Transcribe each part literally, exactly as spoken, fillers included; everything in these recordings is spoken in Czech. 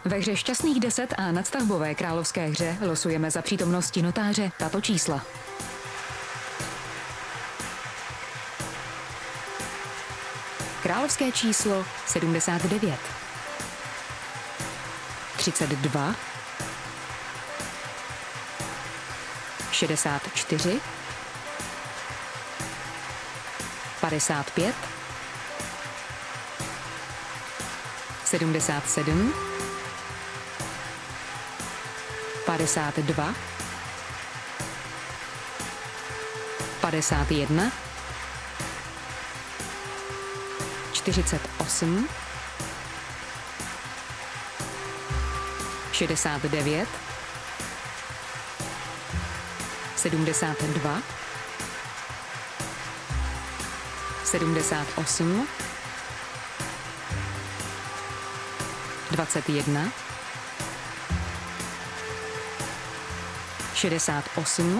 Ve hře Šťastných deset a nadstavbové královské hře losujeme za přítomnosti notáře tato čísla. Královské číslo sedmdesát devět, třicet dva, šedesát čtyři, padesát pět, sedmdesát sedm, padesát dva, padesát jedna, čtyřicet osm, šedesát devět, sedmdesát dva, sedmdesát osm, dvacet jedna, šedesát osm,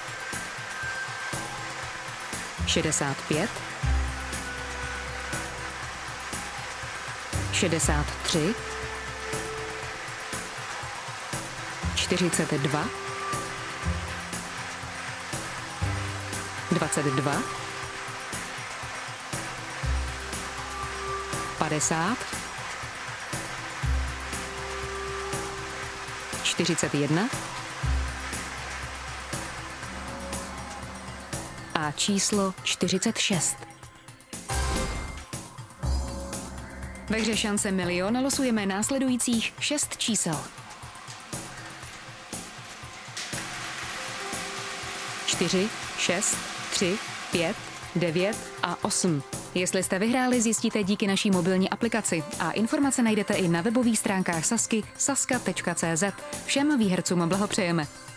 šedesát pět, šedesát tři, čtyřicet dva, dvacet dva, padesát, čtyřicet jedna a číslo čtyřicet šest. Ve hře Šance milion losujeme následujících šest čísel. čtyři, šest, tři, pět, devět a osm. Jestli jste vyhráli, zjistíte díky naší mobilní aplikaci a informace najdete i na webových stránkách Sazky saska tečka cé zet. Všem výhercům blahopřejeme.